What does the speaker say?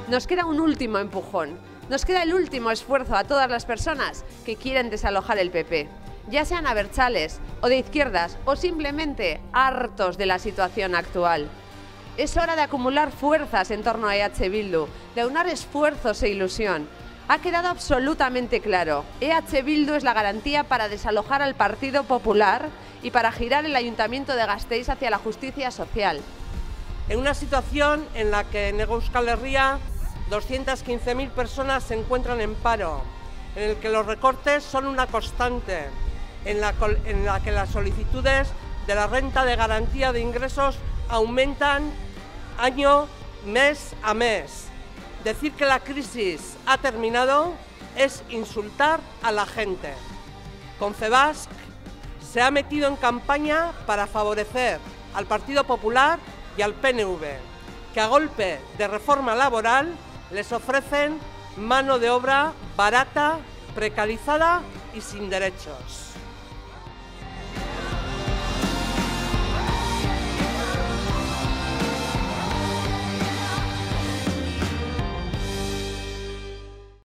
Nos queda un último empujón. Nos queda el último esfuerzo a todas las personas que quieren desalojar el PP, ya sean abertzales o de izquierdas o simplemente hartos de la situación actual. Es hora de acumular fuerzas en torno a EH Bildu, de aunar esfuerzos e ilusión. Ha quedado absolutamente claro, EH Bildu es la garantía para desalojar al Partido Popular y para girar el Ayuntamiento de Gasteiz hacia la justicia social. En una situación en la que en Euskal Herria 215.000 personas se encuentran en paro, en el que los recortes son una constante, en la que las solicitudes de la renta de garantía de ingresos aumentan mes a mes. Decir que la crisis ha terminado es insultar a la gente. Confebask se ha metido en campaña para favorecer al Partido Popular y al PNV, que a golpe de reforma laboral les ofrecen mano de obra barata, precarizada y sin derechos.